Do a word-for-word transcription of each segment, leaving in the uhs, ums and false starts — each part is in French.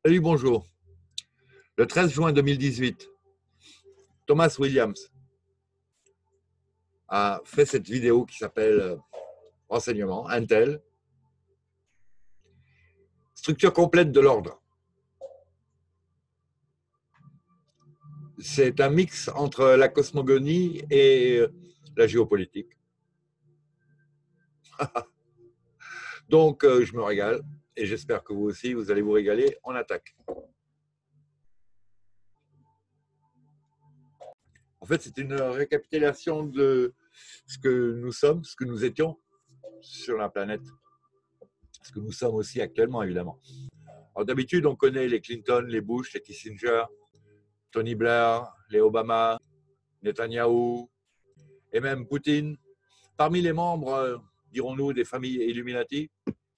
Salut, bonjour. Le treize juin deux mille dix-huit, Thomas Williams a fait cette vidéo qui s'appelle Renseignement, Intel, structure complète de l'ordre. C'est un mix entre la cosmogonie et la géopolitique. Donc, je me régale et j'espère que vous aussi, vous allez vous régaler. On attaque. En fait, c'est une récapitulation de ce que nous sommes, ce que nous étions sur la planète. Ce que nous sommes aussi actuellement, évidemment. Alors, d'habitude, on connaît les Clinton, les Bush, les Kissinger, Tony Blair, les Obama, Netanyahou et même Poutine. Parmi les membres, dirons-nous, des familles Illuminati,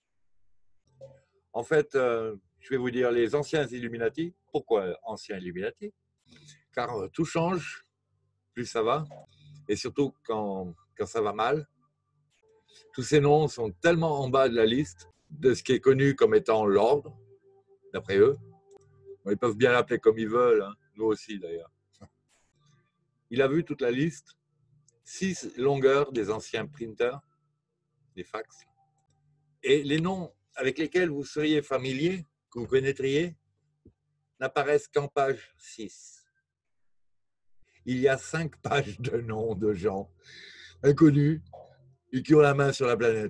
en fait, euh, je vais vous dire les anciens Illuminati. Pourquoi anciens Illuminati? Car euh, tout change, plus ça va, et surtout quand, quand ça va mal. Tous ces noms sont tellement en bas de la liste de ce qui est connu comme étant l'ordre, d'après eux. Bon, ils peuvent bien l'appeler comme ils veulent, hein. Nous aussi d'ailleurs. Il a vu toute la liste, six longueurs des anciens printers, des fax, et les noms avec lesquels vous seriez familier, que vous connaîtriez, n'apparaissent qu'en page six. Il y a cinq pages de noms de gens inconnus et qui ont la main sur la planète.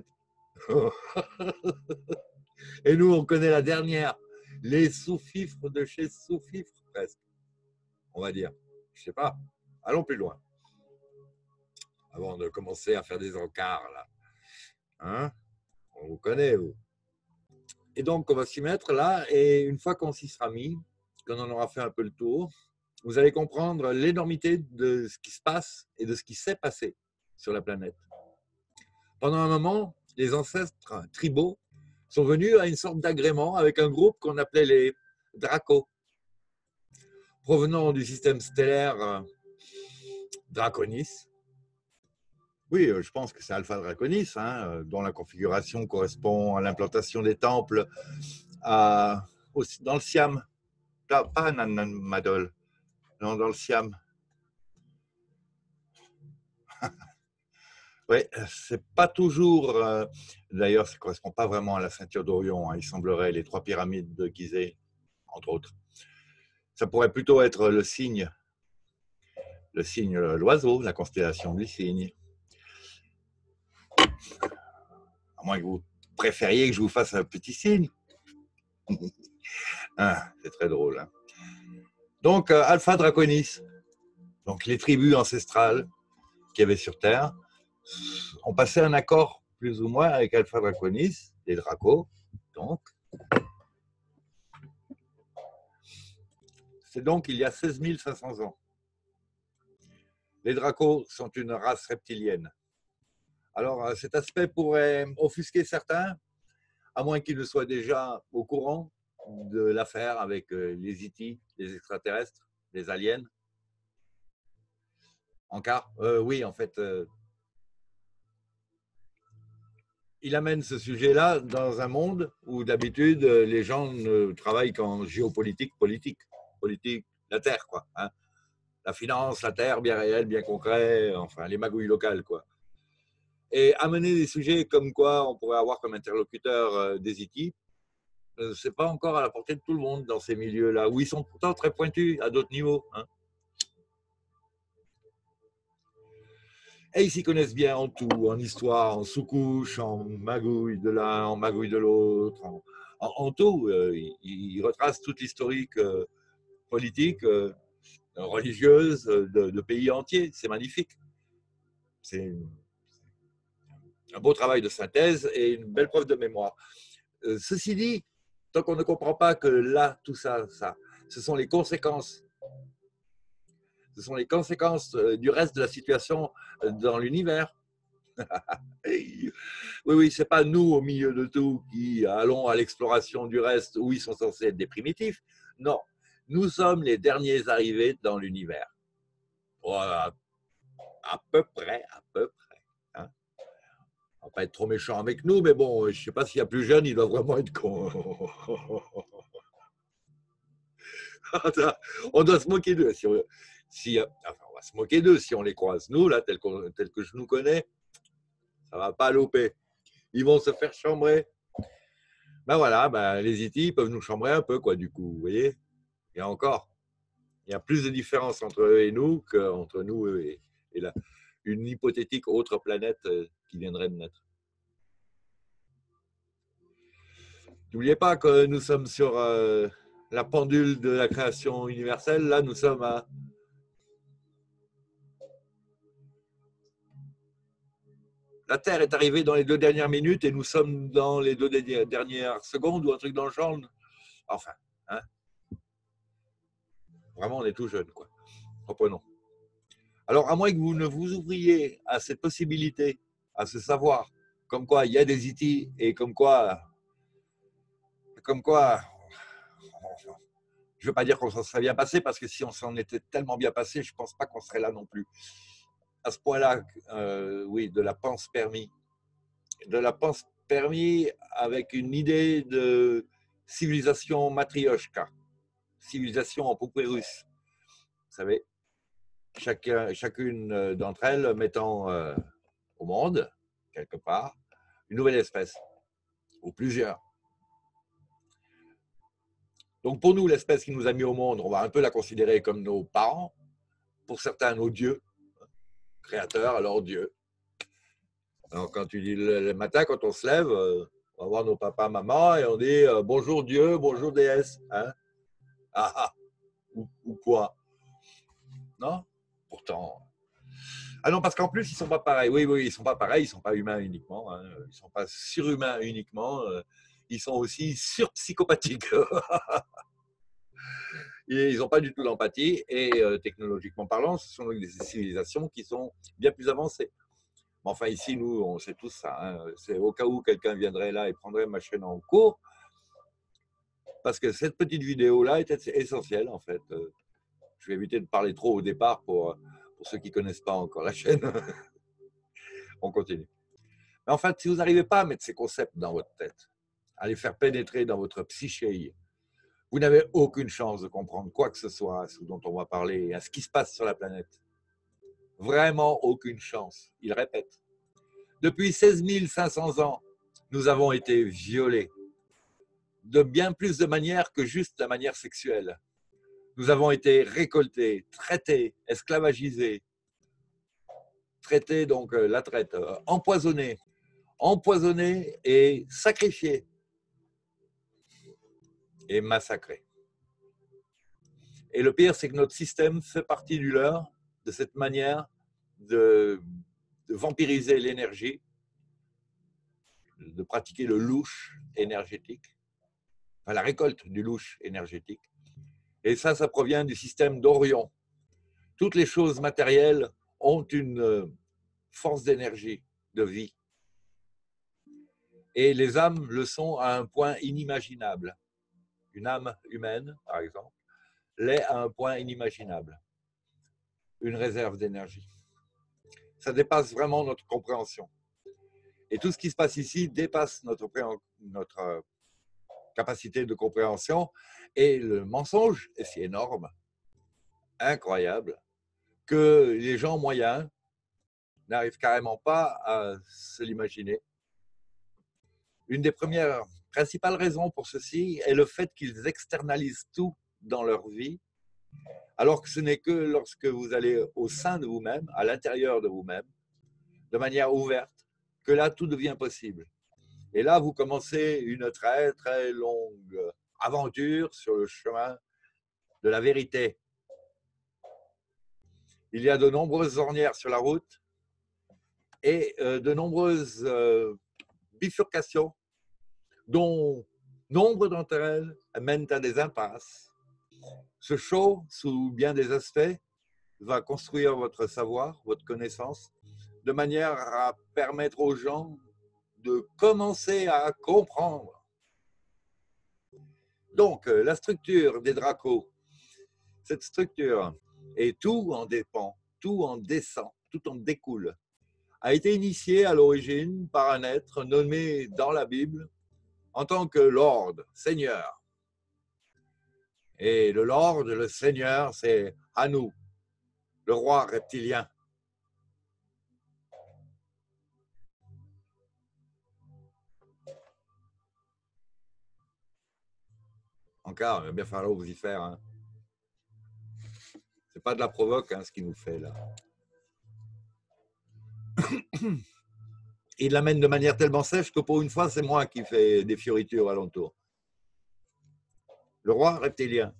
Et nous, on connaît la dernière, les sous-fifres de chez sous-fifres, presque, on va dire. Je sais pas, allons plus loin, avant de commencer à faire des encarts, là. Hein? On vous connaît, vous. Et donc, on va s'y mettre là, et une fois qu'on s'y sera mis, qu'on en aura fait un peu le tour, vous allez comprendre l'énormité de ce qui se passe et de ce qui s'est passé sur la planète. Pendant un moment, les ancêtres tribaux sont venus à une sorte d'agrément avec un groupe qu'on appelait les Dracos, provenant du système stellaire Draconis. Oui, je pense que c'est Alpha Draconis, hein, dont la configuration correspond à l'implantation des temples à, dans le Siam. Pas à Nanmadol, non, dans le Siam. Oui, c'est pas toujours. Euh, D'ailleurs, ça ne correspond pas vraiment à la ceinture d'Orion. Hein, il semblerait les trois pyramides de Gizeh, entre autres. Ça pourrait plutôt être le cygne, le cygne, l'oiseau, la constellation du cygne. À moins que vous préfériez que je vous fasse un petit signe. Ah, c'est très drôle. Hein. Donc, euh, Alpha Draconis, donc les tribus ancestrales qu'il y avait sur Terre, ont passé un accord plus ou moins avec Alpha Draconis, les Dracos, donc. C'est donc il y a seize mille cinq cents ans. Les Dracos sont une race reptilienne. Alors, cet aspect pourrait offusquer certains, à moins qu'ils ne soient déjà au courant de l'affaire avec les E T, les extraterrestres, les aliens. Encore euh, Oui, en fait, euh, il amène ce sujet-là dans un monde où d'habitude les gens ne travaillent qu'en géopolitique, politique, politique, la terre, quoi. Hein. La finance, la terre, bien réel, bien concret, enfin les magouilles locales, quoi. Et amener des sujets comme quoi on pourrait avoir comme interlocuteur euh, des E T, euh, c'est pas encore à la portée de tout le monde dans ces milieux-là, où ils sont pourtant très pointus à d'autres niveaux. Hein. Et ils s'y connaissent bien en tout, en histoire, en sous-couche, en magouille de l'un, en magouille de l'autre, en, en, en tout. Euh, ils, ils retracent toute l'historique euh, politique, euh, religieuse de, de pays entiers. C'est magnifique. C'est un beau travail de synthèse et une belle preuve de mémoire. Euh, ceci dit, tant qu'on ne comprend pas que là, tout ça, ça, ce sont les conséquences, ce sont les conséquences du reste de la situation dans l'univers. Oui, oui, c'est pas nous au milieu de tout qui allons à l'exploration du reste où ils sont censés être des primitifs. Non, nous sommes les derniers arrivés dans l'univers. Voilà, à peu près, à peu près. Hein. On va pas être trop méchant avec nous, mais bon, je sais pas s'il y a plus jeune, il doit vraiment être con. On doit se moquer d'eux. Si on, si, enfin, on va se moquer d'eux si on les croise. Nous, là, tel, tel que je nous connais, ça ne va pas louper. Ils vont se faire chambrer. Ben voilà, ben, les I T peuvent nous chambrer un peu, quoi, du coup. Vous voyez, il y a encore. Il y a plus de différence entre eux et nous qu'entre nous eux et, et là, une hypothétique autre planète qui viendrait de naître. N'oubliez pas que nous sommes sur euh, la pendule de la création universelle. Là, nous sommes à la Terre est arrivée dans les deux dernières minutes et nous sommes dans les deux dernières secondes ou un truc dans le genre. Enfin, hein. Vraiment, on est tout jeune, quoi. Reprenons. Alors, à moins que vous ne vous ouvriez à cette possibilité, à ce savoir, comme quoi il y a des I T et comme quoi, comme quoi, je ne veux pas dire qu'on s'en serait bien passé, parce que si on s'en était tellement bien passé, je ne pense pas qu'on serait là non plus. À ce point-là, euh, oui, de la pense permis. De la pense permis avec une idée de civilisation matrioshka, civilisation en poupée russe. Vous savez, chacun, chacune d'entre elles mettant euh, au monde, quelque part, une nouvelle espèce, ou plusieurs. Donc pour nous, l'espèce qui nous a mis au monde, on va un peu la considérer comme nos parents, pour certains nos dieux, créateurs, alors dieux. Alors quand tu dis le matin, quand on se lève, on va voir nos papas, maman, et on dit euh, bonjour Dieu, bonjour déesse. Hein, ah, ah, ou, ou quoi? Non? Pourtant. Ah non, parce qu'en plus, ils ne sont pas pareils. Oui, oui, ils ne sont pas pareils, ils ne sont pas humains uniquement, hein. Ils ne sont pas surhumains uniquement, ils sont aussi surpsychopathiques. Et ils n'ont pas du tout d'empathie et euh, technologiquement parlant, ce sont des civilisations qui sont bien plus avancées. Mais enfin, ici, nous, on sait tous ça. Hein. C'est au cas où quelqu'un viendrait là et prendrait ma chaîne en cours, parce que cette petite vidéo-là est essentielle, en fait. Je vais éviter de parler trop au départ pour, pour ceux qui ne connaissent pas encore la chaîne. On continue. Mais en fait, si vous n'arrivez pas à mettre ces concepts dans votre tête, à les faire pénétrer dans votre psyché, vous n'avez aucune chance de comprendre quoi que ce soit à ce dont on va parler, à ce qui se passe sur la planète. Vraiment aucune chance. Il répète. Depuis seize mille cinq cents ans, nous avons été violés de bien plus de manières que juste la manière sexuelle. Nous avons été récoltés, traités, esclavagisés, traités, donc la traite, empoisonnés, empoisonnés et sacrifiés et massacrés. Et le pire, c'est que notre système fait partie du leur, de cette manière de, de vampiriser l'énergie, de pratiquer le louche énergétique, enfin la récolte du louche énergétique. Et ça, ça provient du système d'Orion. Toutes les choses matérielles ont une force d'énergie, de vie. Et les âmes le sont à un point inimaginable. Une âme humaine, par exemple, l'est à un point inimaginable. Une réserve d'énergie. Ça dépasse vraiment notre compréhension. Et tout ce qui se passe ici dépasse notre, notre capacité de compréhension. Et le mensonge est si énorme, incroyable, que les gens moyens n'arrivent carrément pas à se l'imaginer. Une des premières principales raisons pour ceci est le fait qu'ils externalisent tout dans leur vie, alors que ce n'est que lorsque vous allez au sein de vous-même, à l'intérieur de vous-même, de manière ouverte, que là, tout devient possible. Et là, vous commencez une très, très longue aventure sur le chemin de la vérité. Il y a de nombreuses ornières sur la route et de nombreuses bifurcations, dont nombre d'entre elles mènent à des impasses. Ce show, sous bien des aspects, va construire votre savoir, votre connaissance, de manière à permettre aux gens de commencer à comprendre. Donc, la structure des Dracos, cette structure, et tout en dépend, tout en descend, tout en découle, a été initiée à l'origine par un être nommé dans la Bible en tant que Lord, Seigneur. Et le Lord, le Seigneur, c'est Anu, le roi reptilien. Encore, il va bien falloir vous y faire. Hein. C'est pas de la provoque, hein, ce qu'il nous fait là. Il l'amène de manière tellement sèche que pour une fois, c'est moi qui fais des fioritures alentour. Le roi reptilien.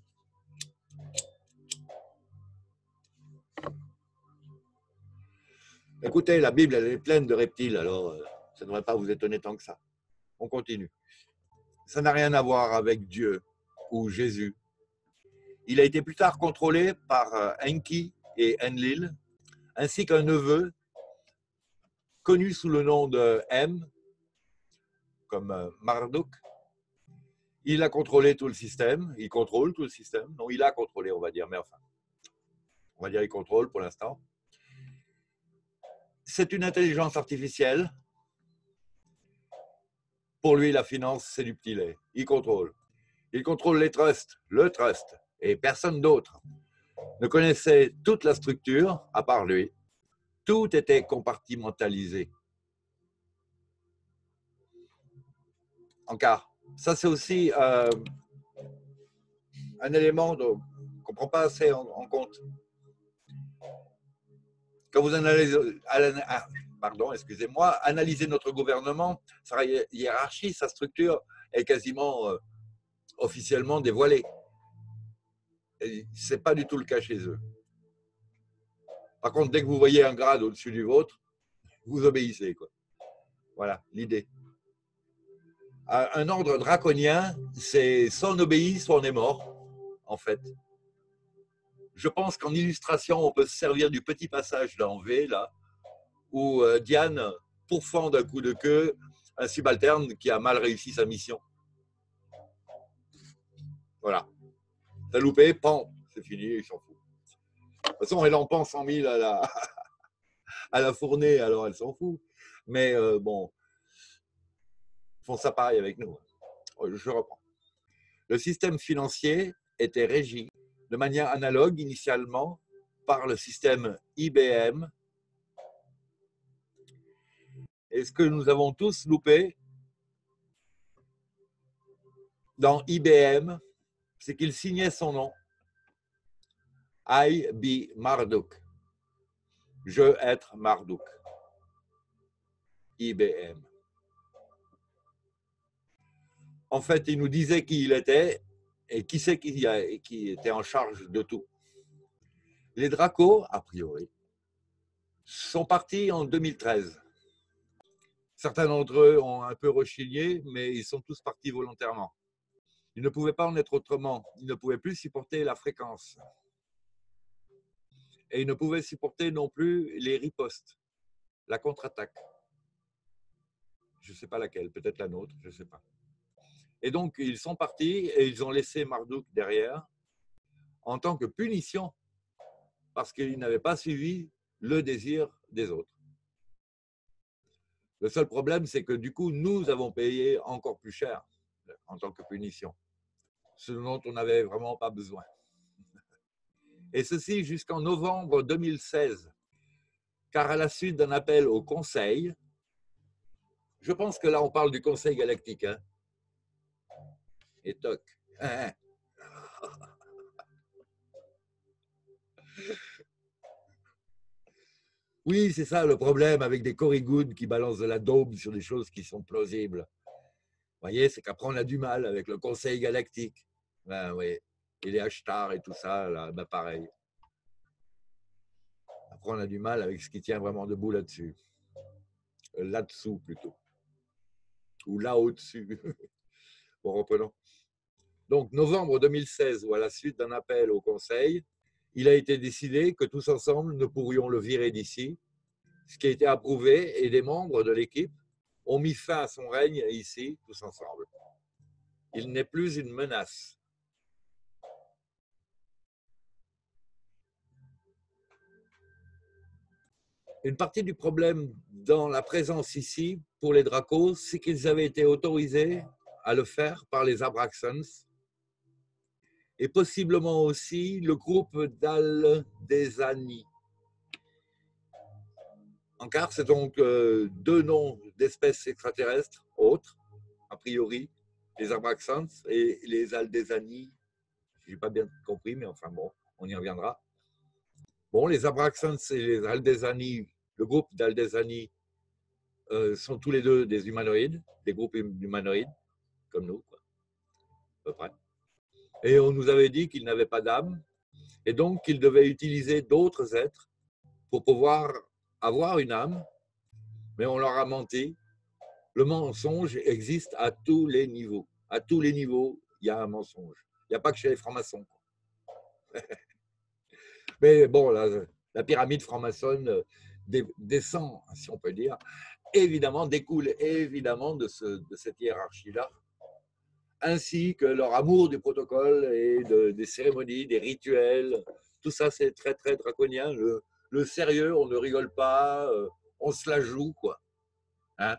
Écoutez, la Bible, elle est pleine de reptiles, alors ça ne devrait pas vous étonner tant que ça. On continue. Ça n'a rien à voir avec Dieu ou Jésus. Il a été plus tard contrôlé par Enki et Enlil, ainsi qu'un neveu connu sous le nom de M, comme Marduk. Il a contrôlé tout le système, il contrôle tout le système. Non, il a contrôlé, on va dire, mais enfin, on va dire il contrôle pour l'instant. C'est une intelligence artificielle. Pour lui, la finance, c'est du petit lait. Il contrôle. Il contrôle les trusts, le trust, et personne d'autre ne connaissait toute la structure, à part lui. Tout était compartimentalisé. En cas, ça c'est aussi euh, un élément qu'on ne prend pas assez en, en compte. Quand vous analysez, pardon, excusez-moi, analysez notre gouvernement, sa hiérarchie, sa structure est quasiment euh, officiellement dévoilée. Ce n'est pas du tout le cas chez eux. Par contre, dès que vous voyez un grade au-dessus du vôtre, vous obéissez, quoi. Voilà l'idée. Un ordre draconien, c'est soit on obéit, soit on est mort, en fait. Je pense qu'en illustration, on peut se servir du petit passage dans V, là, où Diane pourfend d'un coup de queue un subalterne qui a mal réussi sa mission. Voilà. T'as loupé, pan, c'est fini, il s'en fout. De toute façon, elle en pense cent mille à la, à la fournée, alors elle s'en fout. Mais euh, bon, ils font ça pareil avec nous. Je reprends. Le système financier était régi de manière analogue initialement par le système I B M. Et ce que nous avons tous loupé dans I B M, c'est qu'il signait son nom. I be Marduk. Je être Marduk. I B M. En fait, il nous disait qui il était et qui c'est qui, qui était en charge de tout. Les Dracos, a priori, sont partis en deux mille treize. Certains d'entre eux ont un peu rechigné, mais ils sont tous partis volontairement. Ils ne pouvaient pas en être autrement. Ils ne pouvaient plus supporter la fréquence. Et ils ne pouvaient supporter non plus les ripostes, la contre-attaque. Je ne sais pas laquelle, peut-être la nôtre, je ne sais pas. Et donc, ils sont partis et ils ont laissé Marduk derrière en tant que punition parce qu'ils n'avaient pas suivi le désir des autres. Le seul problème, c'est que du coup, nous avons payé encore plus cher en tant que punition, ce dont on n'avait vraiment pas besoin. Et ceci jusqu'en novembre deux mille seize, car à la suite d'un appel au Conseil, je pense que là, on parle du Conseil galactique, hein, et toc. Oui, c'est ça le problème avec des corigounes qui balancent de la daube sur des choses qui sont plausibles. Vous voyez, c'est qu'après on a du mal avec le Conseil galactique. Ben oui, et les Ashtar et tout ça, là, ben pareil. Après on a du mal avec ce qui tient vraiment debout là-dessus. Là-dessous plutôt. Ou là au-dessus. Bon, reprenons. Donc, novembre deux mille seize, ou à la suite d'un appel au Conseil, il a été décidé que tous ensemble, nous pourrions le virer d'ici, ce qui a été approuvé, et des membres de l'équipe ont mis fin à son règne ici, tous ensemble. Il n'est plus une menace. Une partie du problème dans la présence ici, pour les Dracos, c'est qu'ils avaient été autorisés à le faire par les Abraxans, et possiblement aussi le groupe d'Aldésanie. Ankar, c'est donc euh, deux noms d'espèces extraterrestres autres, a priori, les Abraxans et les Aldésani. Je n'ai pas bien compris, mais enfin bon, on y reviendra. Bon, les Abraxans et les Aldésani, le groupe d'Aldésani, euh, sont tous les deux des humanoïdes, des groupes humanoïdes, comme nous, quoi, à peu près. Et on nous avait dit qu'ils n'avaient pas d'âme, et donc qu'ils devaient utiliser d'autres êtres pour pouvoir avoir une âme, mais on leur a menti. Le mensonge existe à tous les niveaux. À tous les niveaux, il y a un mensonge. Il n'y a pas que chez les francs-maçons. Mais bon, la, la pyramide franc-maçonne descend, si on peut dire, évidemment, découle évidemment de, ce, de cette hiérarchie-là, ainsi que leur amour du protocole et de, des cérémonies, des rituels. Tout ça, c'est très, très draconien. Le, le sérieux, on ne rigole pas, on se la joue, quoi. Hein?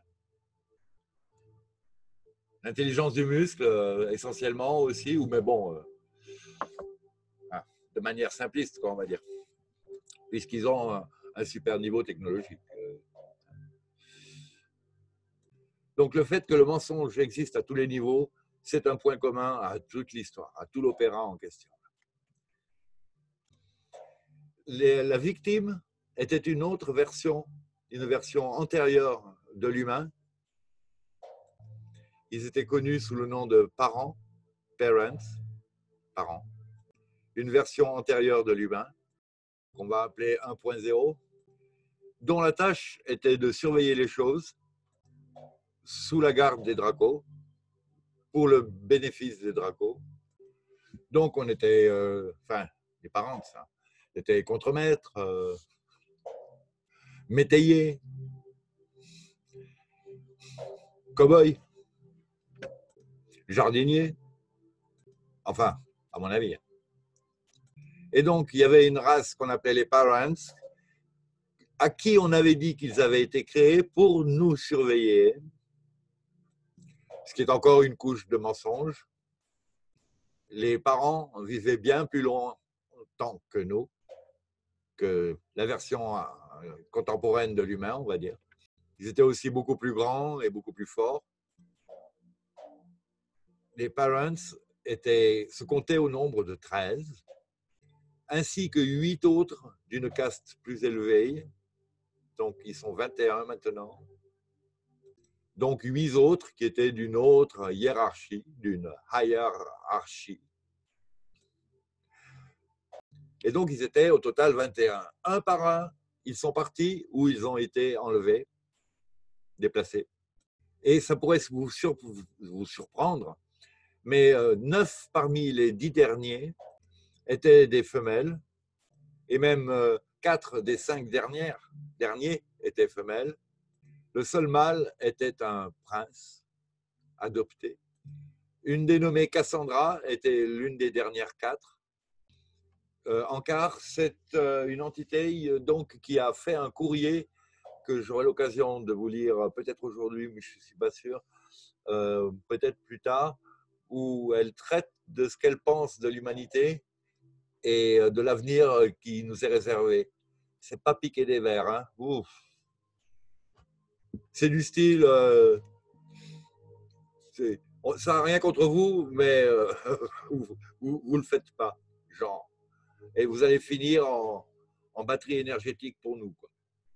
L'intelligence du muscle, euh, essentiellement aussi, ou mais bon, euh, hein, de manière simpliste, quoi, on va dire, puisqu'ils ont un, un super niveau technologique. Donc le fait que le mensonge existe à tous les niveaux, c'est un point commun à toute l'histoire, à tout l'opéra en question. Les, la victime était une autre version, une version antérieure de l'humain. Ils étaient connus sous le nom de parents, parents, parents. Une version antérieure de l'humain, qu'on va appeler un point zéro, dont la tâche était de surveiller les choses sous la garde des dracos, pour le bénéfice des dracos. Donc on était, euh, enfin, les parents, ça, étaient contremaîtres, euh, métayers, cow-boys, jardiniers, enfin, à mon avis. Et donc, il y avait une race qu'on appelait les parents, à qui on avait dit qu'ils avaient été créés pour nous surveiller, ce qui est encore une couche de mensonge. Les parents vivaient bien plus longtemps que nous, que la version contemporaine de l'humain, on va dire. Ils étaient aussi beaucoup plus grands et beaucoup plus forts. Les parents étaient, se comptaient au nombre de treize, ainsi que huit autres d'une caste plus élevée. Donc, ils sont vingt et un maintenant. Donc, huit autres qui étaient d'une autre hiérarchie, d'une hiérarchie. Et donc, ils étaient au total vingt et un. Un par un, ils sont partis ou ils ont été enlevés, déplacés. Et ça pourrait vous, sur, vous surprendre, mais neuf parmi les dix derniers étaient des femelles, et même quatre des cinq dernières, derniers étaient femelles. Le seul mâle était un prince adopté. Une dénommée Cassandra était l'une des dernières quatre. Euh, Ankar, c'est euh, une entité donc, qui a fait un courrier que j'aurai l'occasion de vous lire peut-être aujourd'hui, mais je ne suis pas sûr, euh, peut-être plus tard, où elle traite de ce qu'elle pense de l'humanité et de l'avenir qui nous est réservé. C'est pas piquer des vers, hein. Ouf. C'est du style, euh, ça n'a rien contre vous, mais euh, vous ne le faites pas, genre. Et vous allez finir en, en batterie énergétique pour nous, quoi.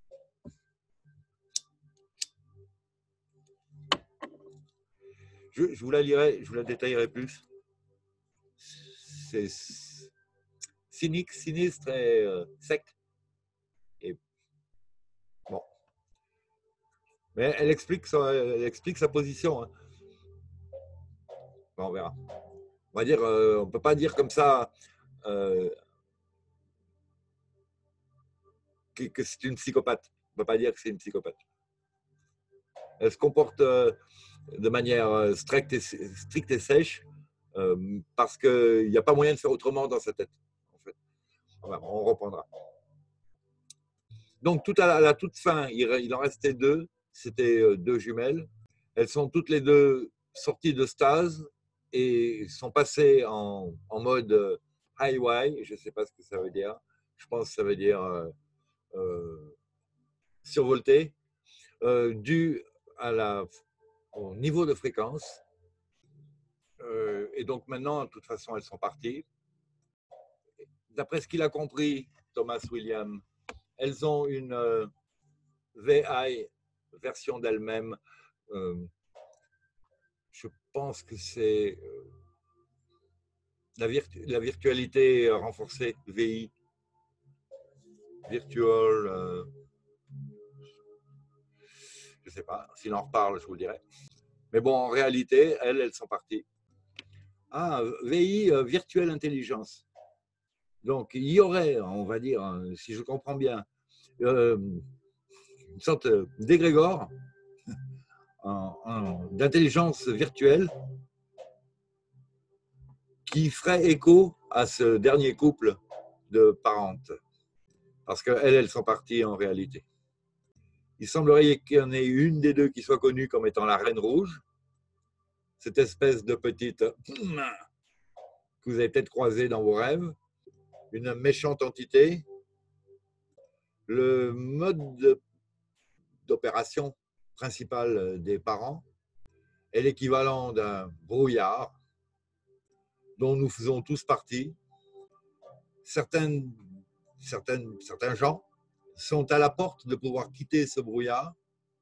Je, je vous la lirai, je vous la détaillerai plus. C'est cynique, sinistre et euh, sec. Et bon. Mais elle explique sa, elle explique sa position. Hein. Bon, on verra. On va dire, euh, on peut pas dire comme ça euh, que, que c'est une psychopathe. On peut pas dire que c'est une psychopathe. Elle se comporte euh, de manière stricte et, stricte et sèche euh, parce qu'il n'y a pas moyen de faire autrement dans sa tête. En fait. Enfin, on reprendra. Donc, tout à la, à la toute fin, il, il en restait deux. C'était deux jumelles. Elles sont toutes les deux sorties de stase et sont passés en, en mode highway, je ne sais pas ce que ça veut dire, je pense que ça veut dire euh, euh, survolté, euh, dû à la, au niveau de fréquence. Euh, et donc maintenant, de toute façon, elles sont parties. D'après ce qu'il a compris, Thomas Williams, elles ont une euh, V I, version d'elles-mêmes. Euh, je pense que c'est euh, la, virtu la virtualité renforcée, V I, virtual, euh, je ne sais pas, s'il en reparle, je vous le dirai. Mais bon, en réalité, elles, elles sont parties. Ah, V I, euh, virtuelle intelligence. Donc, il y aurait, on va dire, si je comprends bien, euh, une sorte d'égrégore d'intelligence virtuelle qui ferait écho à ce dernier couple de parentes. Parce qu'elles, elles sont parties en réalité. Il semblerait qu'il y en ait une des deux qui soit connue comme étant la Reine Rouge, cette espèce de petite que vous avez peut-être croisée dans vos rêves, une méchante entité. Le mode d'opération principal des parents est l'équivalent d'un brouillard dont nous faisons tous partie. Certaines, certaines, certains gens sont à la porte de pouvoir quitter ce brouillard.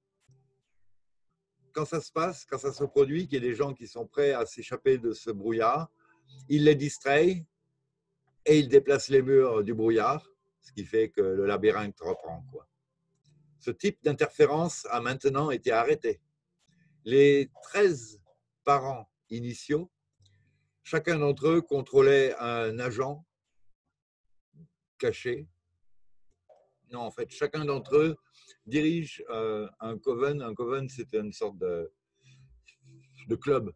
Quand ça se passe, quand ça se produit, qu'il y ait des gens qui sont prêts à s'échapper de ce brouillard, ils les distraient et ils déplacent les murs du brouillard, ce qui fait que le labyrinthe reprend, quoi. Ce type d'interférence a maintenant été arrêté. Les treize parents initiaux, chacun d'entre eux contrôlait un agent caché. Non, en fait, chacun d'entre eux dirige euh, un coven. Un coven, c'est une sorte de, de club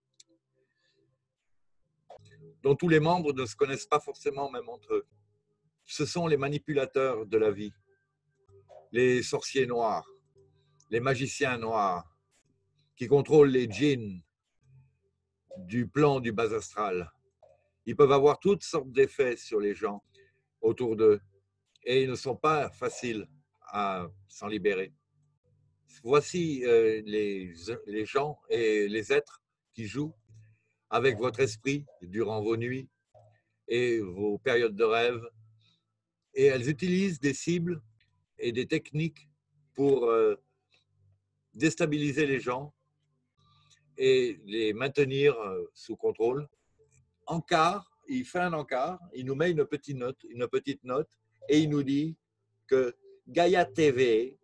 dont tous les membres ne se connaissent pas forcément même entre eux. Ce sont les manipulateurs de la vie, les sorciers noirs, les magiciens noirs, qui contrôlent les djinns du plan du bas astral. Ils peuvent avoir toutes sortes d'effets sur les gens autour d'eux et ils ne sont pas faciles à s'en libérer. Voici euh, les, les gens et les êtres qui jouent avec votre esprit durant vos nuits et vos périodes de rêve. Et elles utilisent des cibles et des techniques pour euh, déstabiliser les gens et les maintenir euh, sous contrôle. Encart, il fait un encart, il nous met une petite note, une petite note et il nous dit que Gaïa T V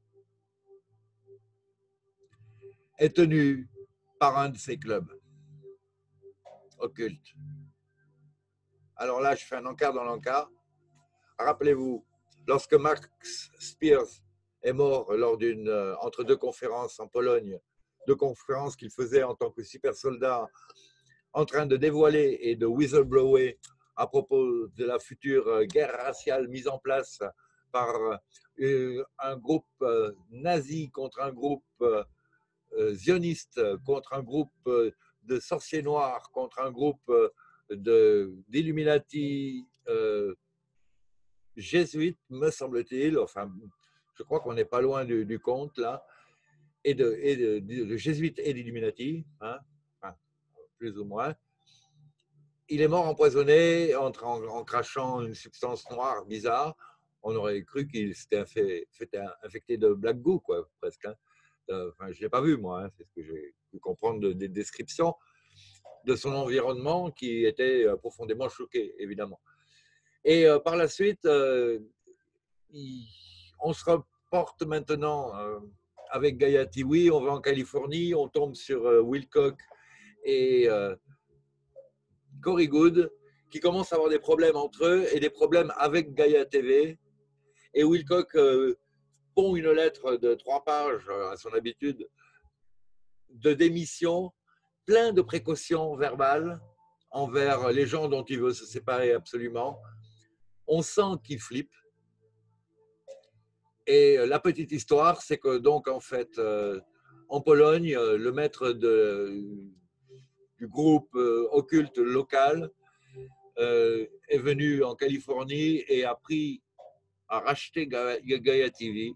est tenu par un de ces clubs occultes. Alors là, je fais un encart dans l'encart. Rappelez-vous, lorsque Max Spears est mort lors d'une euh, entre deux conférences en Pologne, deux conférences qu'il faisait en tant que super soldat, en train de dévoiler et de whistleblower à propos de la future guerre raciale mise en place par euh, un groupe euh, nazi contre un groupe euh, zioniste, contre un groupe euh, de sorciers noirs, contre un groupe euh, d'Illuminati euh, jésuites, me semble-t-il. Enfin, je crois qu'on n'est pas loin du, du compte là, et de, et de, de, de jésuites et d'Illuminati, hein, enfin, plus ou moins. Il est mort empoisonné en, en, en crachant une substance noire bizarre. On aurait cru qu'il s'était fait, fait infecté de black goo, quoi, presque. Hein. Enfin, je ne l'ai pas vu, moi. Hein. C'est ce que j'ai pu comprendre de, des descriptions de son environnement qui était profondément choqué, évidemment. Et euh, par la suite, euh, il, on se reporte maintenant euh, avec Gaïa T V. On va en Californie, on tombe sur euh, Wilcock et euh, Corey Goode, qui commencent à avoir des problèmes entre eux et des problèmes avec Gaïa T V. Et Wilcock euh, pond une lettre de trois pages, à son habitude, de démission, plein de précautions verbales envers les gens dont il veut se séparer absolument. On sent qu'il flippe. Et la petite histoire, c'est que donc en fait, euh, en Pologne, le maître de du groupe euh, occulte local euh, est venu en Californie et a pris, a racheté Gaia, Gaia T V.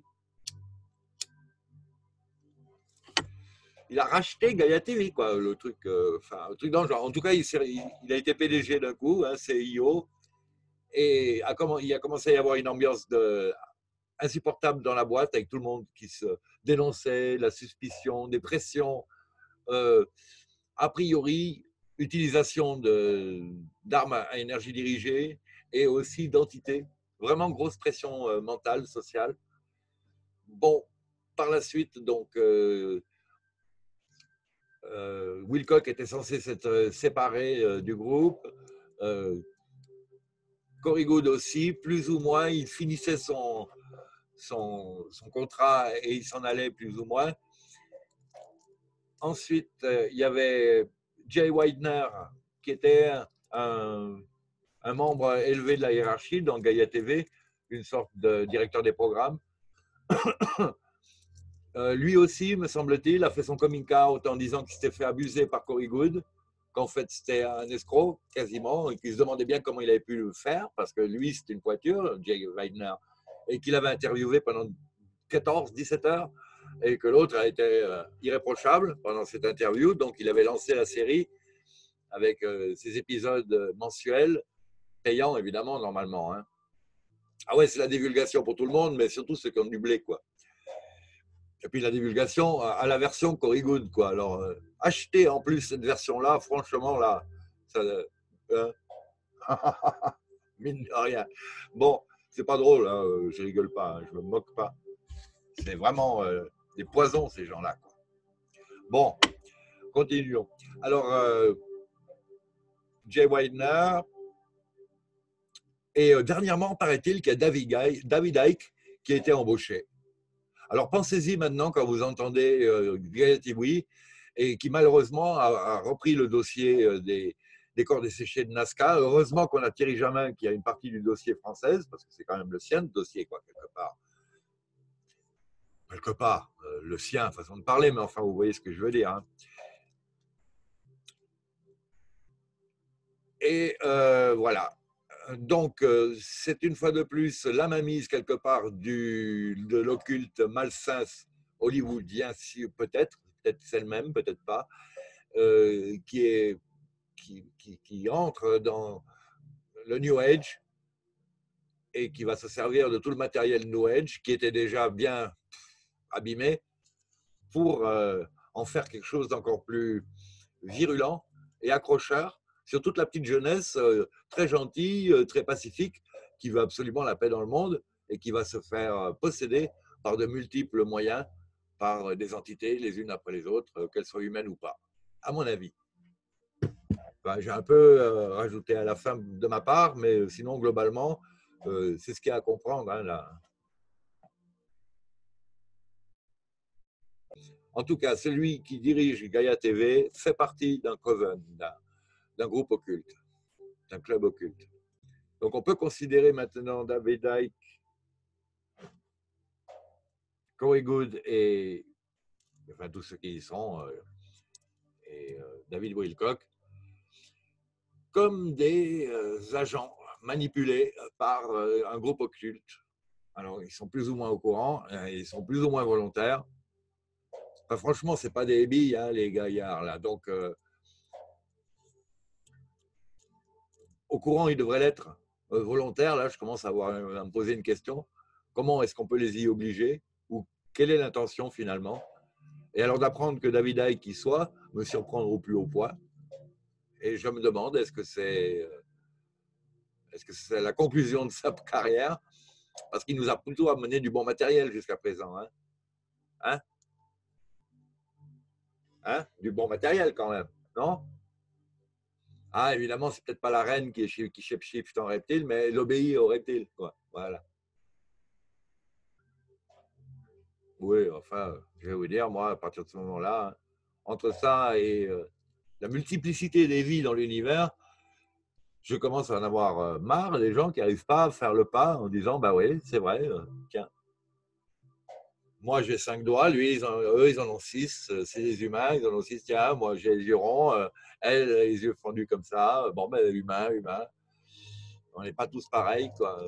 Il a racheté Gaia T V, quoi, le truc, euh, enfin, un truc dans le genre. En tout cas, il, il a été P D G d'un coup, hein, C E O, et a, il a commencé à y avoir une ambiance de, insupportable dans la boîte, avec tout le monde qui se dénonçait, la suspicion, des pressions, euh, a priori, utilisation d'armes à énergie dirigée et aussi d'entités. Vraiment grosse pression euh, mentale, sociale. Bon, par la suite, donc, euh, euh, Wilcock était censé s'être séparé euh, du groupe. Euh, Corey Goode aussi, plus ou moins, il finissait son, son, son contrat et il s'en allait plus ou moins. Ensuite, euh, il y avait Jay Weidner, qui était un, un membre élevé de la hiérarchie dans Gaia T V, une sorte de directeur des programmes. Euh, lui aussi, me semble-t-il, a fait son coming out en disant qu'il s'était fait abuser par Corey Goode, qu'en fait c'était un escroc quasiment, et qu'il se demandait bien comment il avait pu le faire, parce que lui c'était une pointure, Jay Weidner, et qu'il avait interviewé pendant quatorze dix-sept heures, et que l'autre a été euh, irréprochable pendant cette interview. Donc il avait lancé la série avec euh, ses épisodes mensuels, payants évidemment normalement. Hein. Ah ouais, c'est la divulgation pour tout le monde, mais surtout ceux qui ont du blé, quoi. Et puis la divulgation à la version Corey Goode, quoi. Alors, euh, acheter en plus cette version-là, franchement, là, ça, euh, mine de rien. Bon, c'est pas drôle, hein, je rigole pas, hein, je me moque pas. C'est vraiment euh, des poisons, ces gens-là, quoi. Bon, continuons. Alors, euh, Jay Weidner, et euh, dernièrement, paraît-il qu'il y a David, Guy, David Icke qui a été embauché. Alors pensez-y maintenant quand vous entendez euh, Gaia T V et qui malheureusement a, a repris le dossier euh, des, des corps desséchés de Nazca. Heureusement qu'on a Thierry Jamin qui a une partie du dossier française, parce que c'est quand même le sien de dossier, quoi, quelque part. Quelque part, euh, le sien, façon de parler, mais enfin, vous voyez ce que je veux dire. Hein. Et euh, voilà. Donc, euh, c'est une fois de plus la mainmise quelque part du, de l'occulte malsain hollywoodien, si, peut-être, peut-être c'est le même, peut-être pas, euh, qui, est, qui, qui, qui entre dans le New Age et qui va se servir de tout le matériel New Age qui était déjà bien abîmé pour euh, en faire quelque chose d'encore plus virulent et accrocheur sur toute la petite jeunesse euh, très gentille, euh, très pacifique, qui veut absolument la paix dans le monde et qui va se faire posséder par de multiples moyens, par des entités les unes après les autres, euh, qu'elles soient humaines ou pas, à mon avis. Enfin, j'ai un peu euh, rajouté à la fin de ma part, mais sinon, globalement, euh, c'est ce qu'il y a à comprendre. Hein, là. En tout cas, celui qui dirige Gaia T V fait partie d'un coven, d'un groupe occulte, d'un club occulte. Donc, on peut considérer maintenant David Icke, Corey Goode et enfin, tous ceux qui y sont, euh, et euh, David Wilcock, comme des euh, agents manipulés par euh, un groupe occulte. Alors, ils sont plus ou moins au courant, euh, ils sont plus ou moins volontaires. Enfin, franchement, ce n'est pas des billes, hein, les gaillards, là. Donc, euh, au courant, ils devraient l'être. Euh, volontaires, là, je commence à, avoir, à me poser une question. Comment est-ce qu'on peut les y obliger? Ou quelle est l'intention, finalement? Et alors, d'apprendre que David Icke y soit, me surprendre au plus haut point. Et je me demande, est-ce que c'est est-ce que c'est la conclusion de sa carrière? Parce qu'il nous a plutôt amené du bon matériel jusqu'à présent. Hein? Hein? Hein? Du bon matériel quand même, non? Ah, évidemment, c'est peut-être pas la reine qui, est, qui shape-shift en reptile, mais elle obéit au reptile. Quoi. Voilà. Oui, enfin, je vais vous dire, moi, à partir de ce moment-là, hein, entre ça et euh, la multiplicité des vies dans l'univers, je commence à en avoir marre des gens qui n'arrivent pas à faire le pas en disant, bah oui, c'est vrai, euh, tiens. moi j'ai cinq doigts, lui, ils en, eux, ils en ont six. C'est des humains, ils en ont six. Tiens, moi j'ai les yeux ronds, euh, elle, les yeux fendus comme ça. Bon, ben, humain, humain. On n'est pas tous pareils, quoi.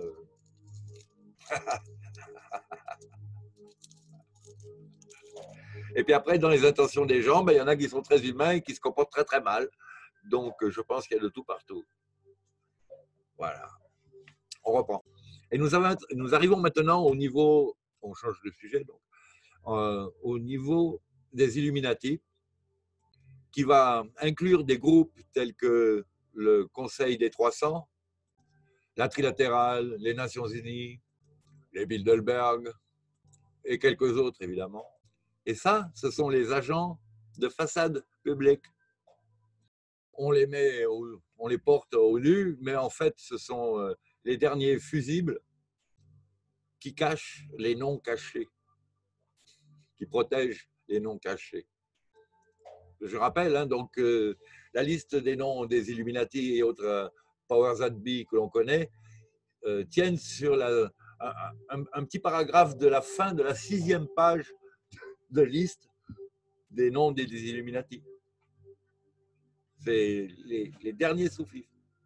Et puis après, dans les intentions des gens, ben, il y en a qui sont très humains et qui se comportent très très mal. Donc, je pense qu'il y a de tout partout. Voilà. On reprend. Et nous, avons, nous arrivons maintenant au niveau, on change de sujet, donc, euh, au niveau des Illuminati, qui va inclure des groupes tels que le Conseil des trois cents, la Trilatérale, les Nations Unies, les Bilderberg et quelques autres, évidemment. Et ça, ce sont les agents de façade publique. On les met, au, on les porte au nu, mais en fait, ce sont les derniers fusibles qui cachent les noms cachés, qui protègent les noms cachés. Je rappelle, hein, donc, euh, la liste des noms des Illuminati et autres euh, powers that be que l'on connaît euh, tiennent sur la, un, un, un petit paragraphe de la fin de la sixième page de liste des noms des, des Illuminati. C'est les, les derniers sous-fifres.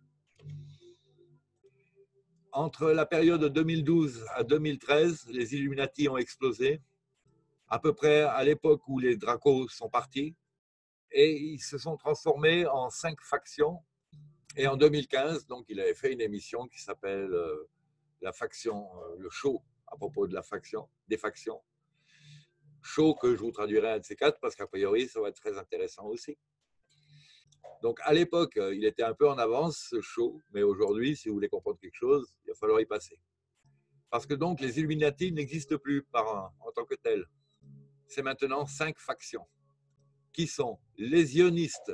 Entre la période deux mille douze à deux mille treize, les Illuminati ont explosé, à peu près à l'époque où les Dracos sont partis, et ils se sont transformés en cinq factions. Et en deux mille quinze, donc, il avait fait une émission qui s'appelle euh, la faction, euh, le show à propos de la faction, des factions. Show que je vous traduirai un de ces quatre parce qu'a priori, ça va être très intéressant aussi. Donc, à l'époque, il était un peu en avance, ce show, mais aujourd'hui, si vous voulez comprendre quelque chose, il va falloir y passer. Parce que donc, les Illuminati n'existent plus par, en tant que tels. C'est maintenant cinq factions, qui sont les sionistes,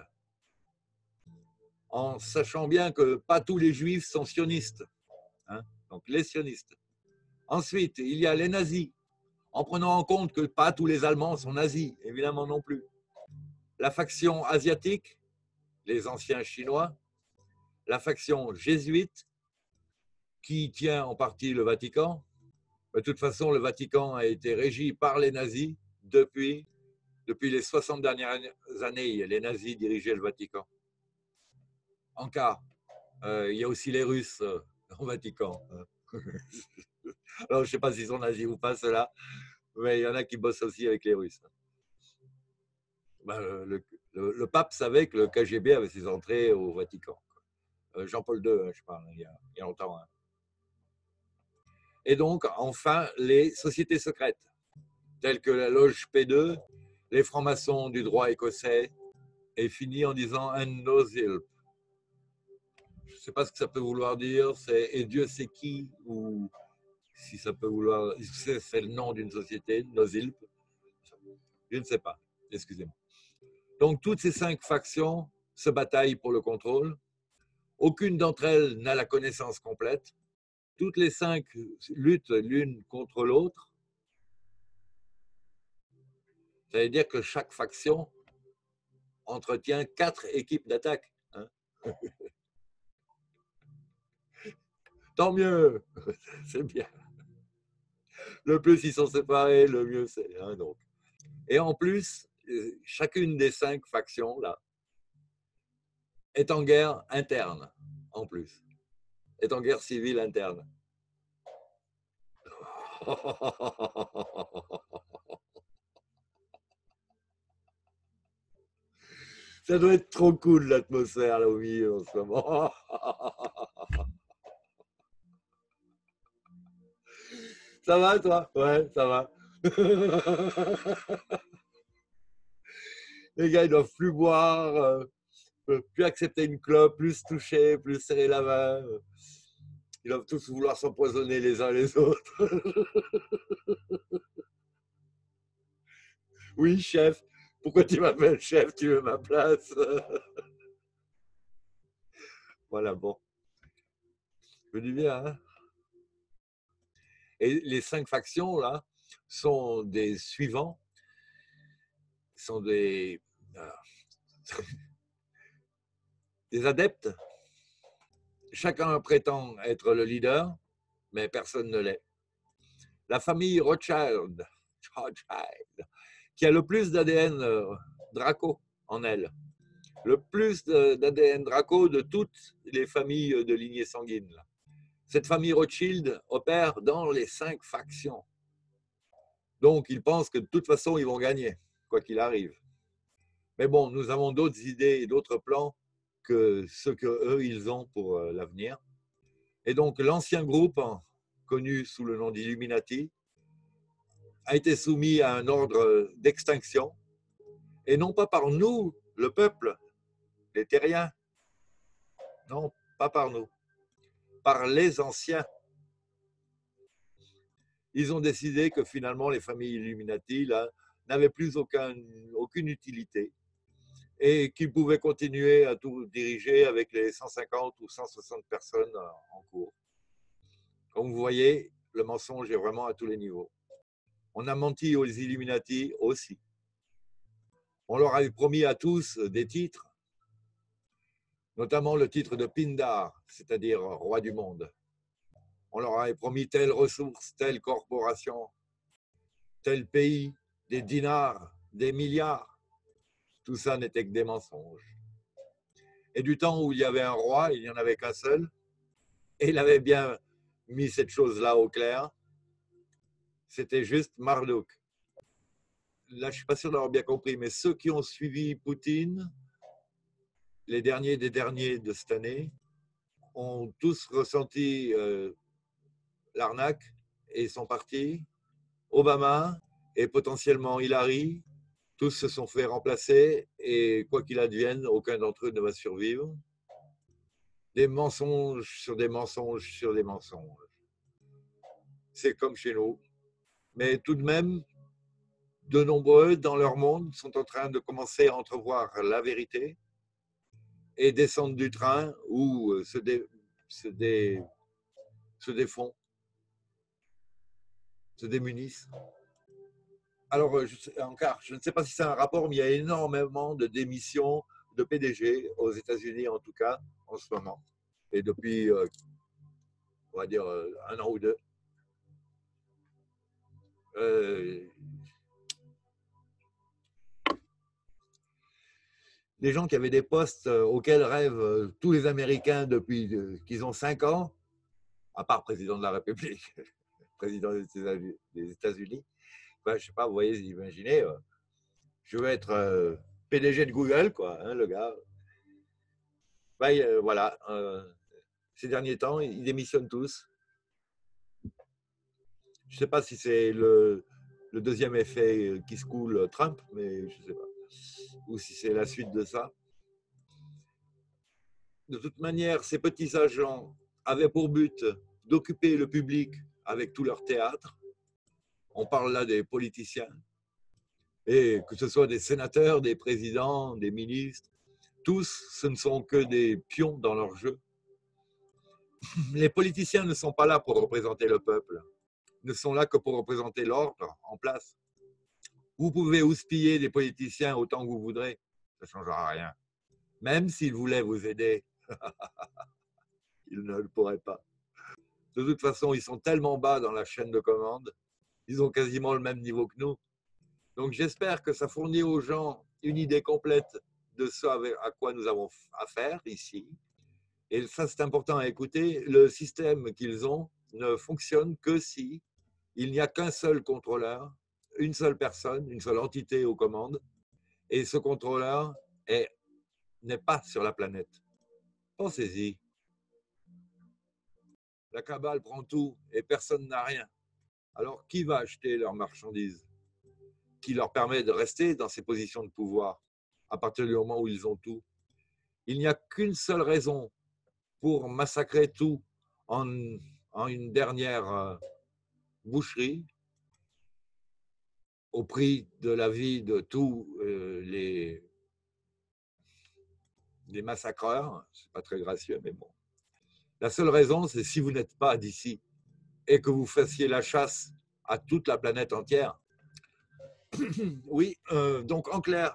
en sachant bien que pas tous les juifs sont sionistes. Hein, donc, les sionistes. Ensuite, il y a les nazis, en prenant en compte que pas tous les Allemands sont nazis, évidemment non plus. La faction asiatique, les anciens Chinois, la faction jésuite, qui tient en partie le Vatican. De toute façon, le Vatican a été régi par les nazis depuis, depuis les soixante dernières années. Les nazis dirigeaient le Vatican. En cas, euh, il y a aussi les Russes euh, au Vatican. Alors, je ne sais pas s'ils sont nazis ou pas, ceux-là, mais il y en a qui bossent aussi avec les Russes. Ben, le, le, le pape savait que le K G B avait ses entrées au Vatican. Jean-Paul deux, hein, je parle, il y a, il y a longtemps. Hein. Et donc, enfin, les sociétés secrètes, telles que la loge P deux, les francs-maçons du droit écossais, et fini en disant un nosilp. Je ne sais pas ce que ça peut vouloir dire, c'est et Dieu sait qui, ou si ça peut vouloir, c'est le nom d'une société, nosilp. Je ne sais pas, excusez-moi. Donc, toutes ces cinq factions se bataillent pour le contrôle. Aucune d'entre elles n'a la connaissance complète. Toutes les cinq luttent l'une contre l'autre. Ça veut dire que chaque faction entretient quatre équipes d'attaque. Hein. Tant mieux, c'est bien. Le plus ils sont séparés, le mieux c'est. Hein, donc. Et en plus, chacune des cinq factions là est en guerre interne, en plus. Est en guerre civile interne. Ça doit être trop cool l'atmosphère là au milieu en ce moment. Ça va toi? Ouais, ça va. Les gars, ils doivent plus boire, euh, plus accepter une clope, plus se toucher, plus serrer la main. Ils doivent tous vouloir s'empoisonner les uns les autres. Oui, chef. Pourquoi tu m'appelles chef? Tu veux ma place? Voilà, bon. Je dis bien, hein? Et les cinq factions, là, sont des suivants, sont des, euh, des adeptes. Chacun prétend être le leader, mais personne ne l'est. La famille Rothschild qui a le plus d'A D N euh, Draco en elle. Le plus d'A D N Draco de toutes les familles de lignée sanguine. Cette famille Rothschild opère dans les cinq factions. Donc, ils pensent que de toute façon, ils vont gagner, quoi qu'il arrive. Mais bon, nous avons d'autres idées et d'autres plans que ceux qu'eux, ils ont pour l'avenir. Et donc, l'ancien groupe, connu sous le nom d'Illuminati, a été soumis à un ordre d'extinction, et non pas par nous, le peuple, les terriens, non, pas par nous, par les anciens. Ils ont décidé que finalement, les familles Illuminati là, n'avaient plus aucun, aucune utilité et qu'ils pouvaient continuer à tout diriger avec les cent cinquante ou cent soixante personnes en cours. Comme vous voyez, le mensonge est vraiment à tous les niveaux. On a menti aux Illuminati aussi. On leur avait promis à tous des titres, notamment le titre de Pindar, c'est-à-dire roi du monde. On leur avait promis telle ressource, telle corporation, tel pays, des dinars, des milliards. Tout ça n'était que des mensonges. Et du temps où il y avait un roi, il n'y en avait qu'un seul, et il avait bien mis cette chose-là au clair, c'était juste Marduk. Là, je ne suis pas sûr d'avoir bien compris, mais ceux qui ont suivi Poutine, les derniers des derniers de cette année, ont tous ressenti euh, l'arnaque et sont partis. Obama et potentiellement Hillary, tous se sont fait remplacer et quoi qu'il advienne, aucun d'entre eux ne va survivre. Des mensonges sur des mensonges sur des mensonges. C'est comme chez nous. Mais tout de même, de nombreux dans leur monde sont en train de commencer à entrevoir la vérité et descendre du train ou se, dé, se, dé, se défont, se démunissent. Alors, je, sais, encore, je ne sais pas si c'est un rapport, mais il y a énormément de démissions de P D G aux États-Unis, en tout cas, en ce moment. Et depuis, euh, on va dire, un an ou deux. Euh, les gens qui avaient des postes auxquels rêvent tous les Américains depuis qu'ils ont cinq ans, à part président de la République, président des États-Unis, ben, je ne sais pas, vous voyez, imaginez, je veux être euh, P D G de Google, quoi, hein, le gars. Ben, euh, voilà, euh, ces derniers temps, ils démissionnent tous. Je ne sais pas si c'est le, le deuxième effet qui se coule Trump, mais je ne sais pas. Ou si c'est la suite de ça. De toute manière, ces petits agents avaient pour but d'occuper le public avec tout leur théâtre. On parle là des politiciens. Et que ce soit des sénateurs, des présidents, des ministres, tous, ce ne sont que des pions dans leur jeu. Les politiciens ne sont pas là pour représenter le peuple, ne sont là que pour représenter l'ordre en place. Vous pouvez houspiller des politiciens autant que vous voudrez, ça ne changera rien. Même s'ils voulaient vous aider, ils ne le pourraient pas. De toute façon, ils sont tellement bas dans la chaîne de commande, ils ont quasiment le même niveau que nous. Donc j'espère que ça fournit aux gens une idée complète de ce à quoi nous avons affaire ici. Et ça, c'est important à écouter. Le système qu'ils ont ne fonctionne que si il n'y a qu'un seul contrôleur, une seule personne, une seule entité aux commandes, et ce contrôleur est, n'est pas sur la planète. Pensez-y. La cabale prend tout et personne n'a rien. Alors, qui va acheter leurs marchandises qui leur permet de rester dans ces positions de pouvoir à partir du moment où ils ont tout? Il n'y a qu'une seule raison pour massacrer tout en, en une dernière boucherie au prix de la vie de tous euh, les, les massacreurs. C'est pas très gracieux, mais bon. La seule raison, c'est si vous n'êtes pas d'ici et que vous fassiez la chasse à toute la planète entière. Oui, euh, donc en clair,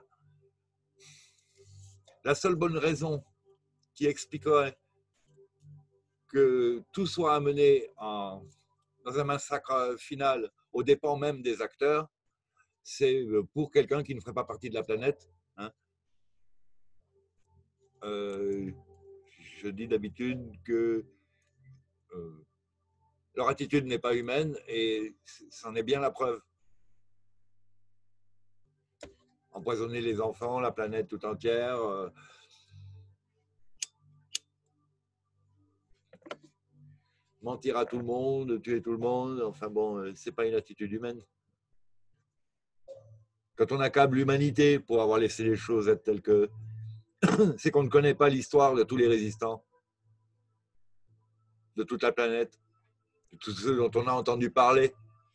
la seule bonne raison qui expliquerait que tout soit amené en, dans un massacre final aux dépens même des acteurs, c'est pour quelqu'un qui ne ferait pas partie de la planète. Hein. Euh, je dis d'habitude que euh, leur attitude n'est pas humaine et c'en est bien la preuve. Empoisonner les enfants, la planète tout entière. Euh, mentir à tout le monde, tuer tout le monde, enfin bon, c'est pas une attitude humaine. Quand on accable l'humanité pour avoir laissé les choses être telles que, c'est qu'on ne connaît pas l'histoire de tous les résistants, de toute la planète, de tous ceux dont on a entendu parler,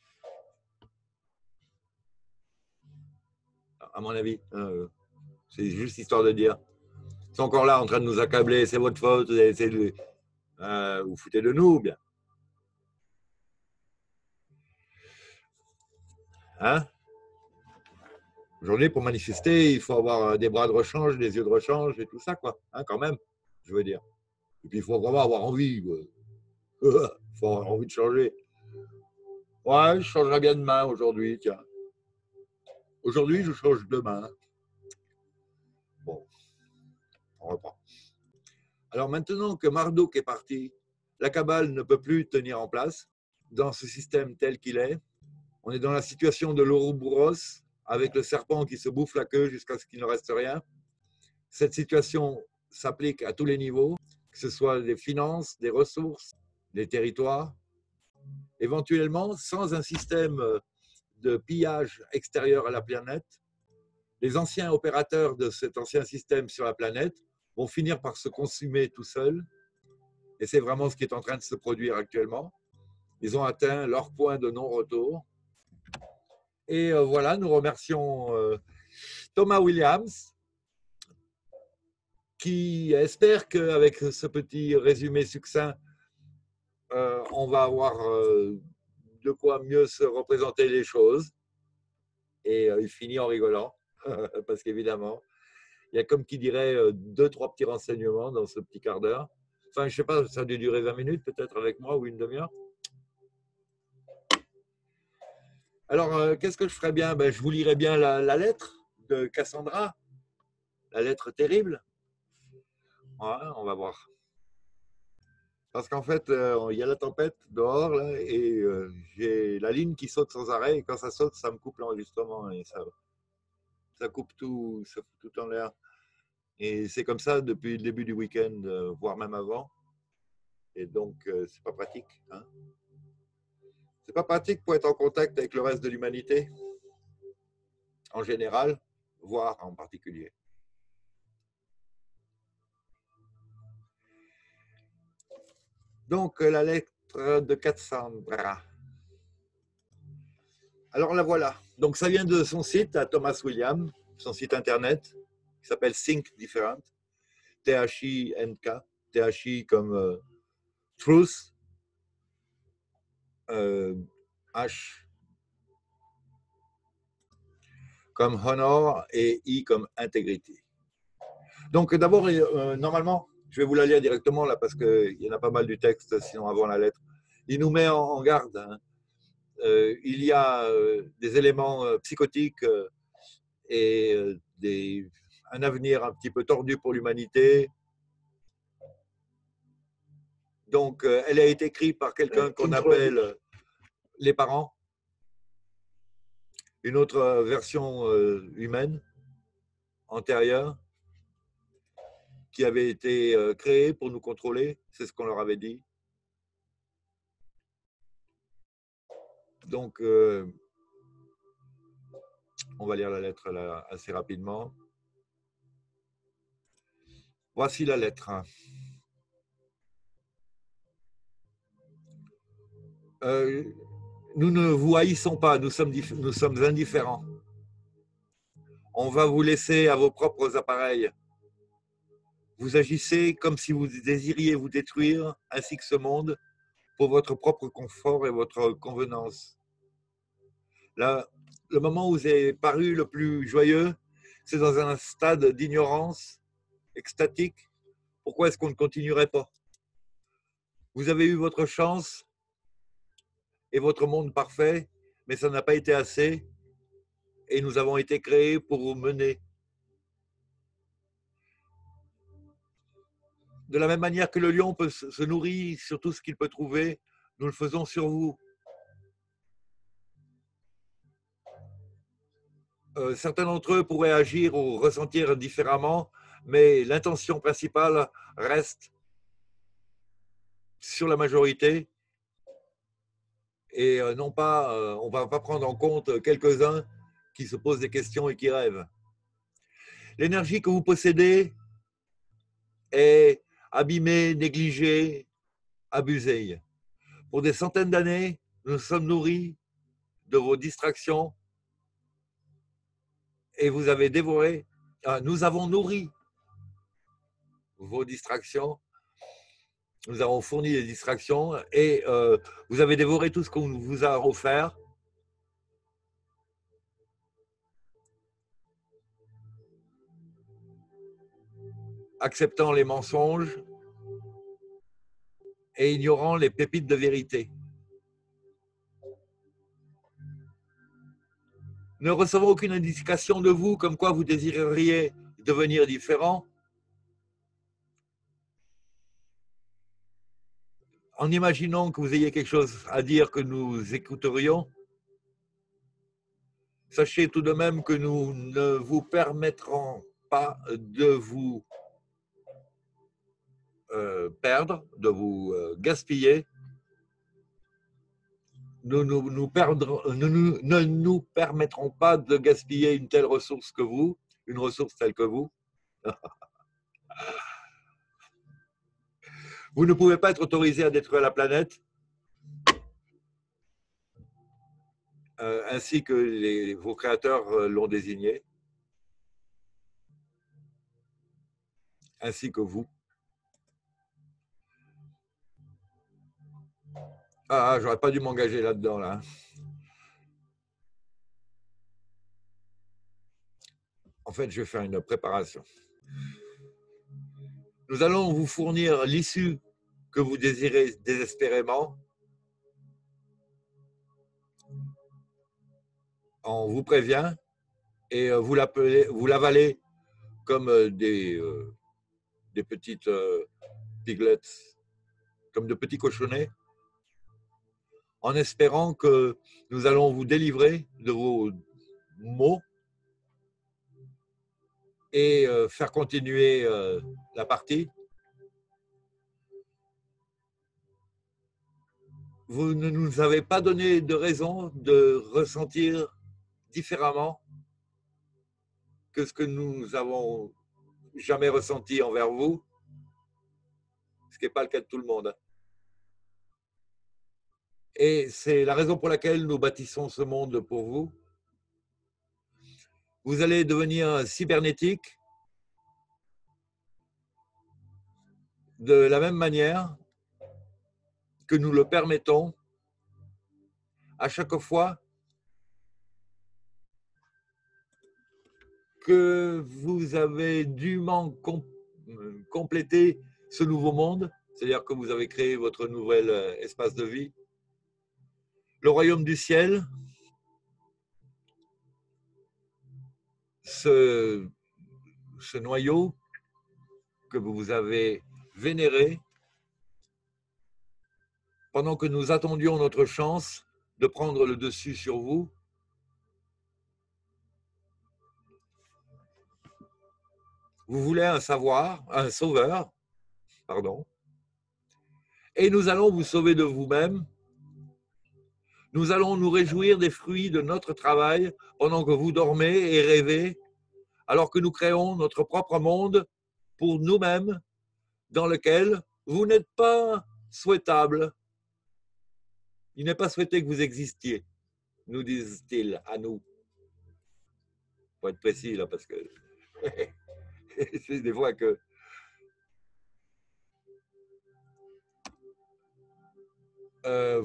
à mon avis. Euh, c'est juste histoire de dire. Ils sont encore là en train de nous accabler, c'est votre faute, vous avez essayé de... Euh, vous foutez de nous, bien. Hein? Aujourd'hui, pour manifester, il faut avoir des bras de rechange, des yeux de rechange et tout ça, quoi. Hein, quand même, je veux dire. Et puis, il faut vraiment avoir envie. Il faut avoir envie de changer. Ouais, je changerai bien demain aujourd'hui, tiens. Aujourd'hui, je change demain. Bon, on reprend. Alors maintenant que Marduk est parti, la cabale ne peut plus tenir en place dans ce système tel qu'il est. On est dans la situation de l'Ouroboros, avec le serpent qui se bouffe la queue jusqu'à ce qu'il ne reste rien. Cette situation s'applique à tous les niveaux, que ce soit des finances, des ressources, des territoires. Éventuellement, sans un système de pillage extérieur à la planète, les anciens opérateurs de cet ancien système sur la planète vont finir par se consumer tout seuls. Et c'est vraiment ce qui est en train de se produire actuellement. Ils ont atteint leur point de non-retour. Et voilà, nous remercions Thomas Williams, qui espère qu'avec ce petit résumé succinct, euh, on va avoir euh, de quoi mieux se représenter les choses. Et euh, il finit en rigolant, parce qu'évidemment, il y a comme qui dirait euh, deux, trois petits renseignements dans ce petit quart d'heure. Enfin, je ne sais pas, ça a dû durer vingt minutes peut-être avec moi ou une demi-heure. Alors, euh, qu'est-ce que je ferais bien? Ben, je vous lirai bien la, la lettre de Cassandra, la lettre terrible. Ouais, on va voir. Parce qu'en fait, euh, il y a la tempête dehors là, et euh, j'ai la ligne qui saute sans arrêt. Et quand ça saute, ça me coupe l'enregistrement et ça, ça coupe tout, ça fout tout en l'air. Et c'est comme ça depuis le début du week-end, euh, voire même avant. Et donc, euh, c'est pas pratique. Hein. C'est pas pratique pour être en contact avec le reste de l'humanité, en général, voire en particulier. Donc, la lettre de Cassandra. Alors la voilà. Donc, ça vient de son site à Thomas Williams, son site internet, qui s'appelle Think Different, T H I N K, T H I comme euh, Truth, euh, H comme Honor et I comme Intégrité. Donc, d'abord, euh, normalement, je vais vous la lire directement là parce qu'il y en a pas mal du texte, sinon avant la lettre. Il nous met en garde. Hein. Euh, il y a euh, des éléments euh, psychotiques euh, et euh, des, un avenir un petit peu tordu pour l'humanité. Donc, euh, elle a été écrite par quelqu'un qu'on appelle les parents, une autre version euh, humaine, antérieure, qui avait été euh, créée pour nous contrôler, c'est ce qu'on leur avait dit. Donc, euh, on va lire la lettre là, assez rapidement. Voici la lettre. Euh, nous ne vous haïssons pas, nous sommes, nous sommes indifférents. On va vous laisser à vos propres appareils. Vous agissez comme si vous désiriez vous détruire, ainsi que ce monde, pour votre propre confort et votre convenance. Là, le moment où vous avez paru le plus joyeux, c'est dans un stade d'ignorance extatique. Pourquoi est-ce qu'on ne continuerait pas? Vous avez eu votre chance et votre monde parfait, mais ça n'a pas été assez. et nous avons été créés pour mener. De la même manière que le lion peut se nourrir sur tout ce qu'il peut trouver, nous le faisons sur vous. Euh, certains d'entre eux pourraient agir ou ressentir différemment, mais l'intention principale reste sur la majorité et euh, non pas, euh, on ne va pas prendre en compte quelques-uns qui se posent des questions et qui rêvent. L'énergie que vous possédez est abîmée, négligée, abusée. Pour des centaines d'années, nous sommes nourris de vos distractions et vous avez dévoré, ah, nous avons nourri vos distractions, nous avons fourni des distractions et euh, vous avez dévoré tout ce qu'on vous a offert. Acceptant les mensonges et ignorant les pépites de vérité. Ne recevant aucune indication de vous comme quoi vous désireriez devenir différent. En imaginant que vous ayez quelque chose à dire que nous écouterions, sachez tout de même que nous ne vous permettrons pas de vous euh, perdre, de vous euh, gaspiller. Nous, nous, nous, perdrons, nous, nous ne nous permettrons pas de gaspiller une telle ressource que vous, une ressource telle que vous. Vous ne pouvez pas être autorisé à détruire la planète, euh, ainsi que les, vos créateurs l'ont désigné, ainsi que vous. Ah, ah j'aurais pas dû m'engager là-dedans, là. En fait, je vais faire une préparation. Nous allons vous fournir l'issue que vous désirez désespérément. On vous prévient et vous l'appelez, vous l'avalez comme des, euh, des petites euh, piglets, comme de petits cochonnets, en espérant que nous allons vous délivrer de vos maux et euh, faire continuer euh, la partie. Vous ne nous avez pas donné de raison de ressentir différemment que ce que nous avons jamais ressenti envers vous, ce qui n'est pas le cas de tout le monde. Et c'est la raison pour laquelle nous bâtissons ce monde pour vous. Vous allez devenir cybernétique de la même manière que nous le permettons à chaque fois que vous avez dûment com complété ce nouveau monde, c'est-à-dire que vous avez créé votre nouvel espace de vie. Le royaume du ciel, ce, ce noyau que vous avez vénéré, pendant que nous attendions notre chance de prendre le dessus sur vous, vous voulez un savoir, un sauveur, pardon, et nous allons vous sauver de vous-même. Nous allons nous réjouir des fruits de notre travail pendant que vous dormez et rêvez, alors que nous créons notre propre monde pour nous-mêmes, dans lequel vous n'êtes pas souhaitable. Il n'est pas souhaité que vous existiez, nous disent-ils à nous. Il faut être précis là, parce que c'est des fois que euh,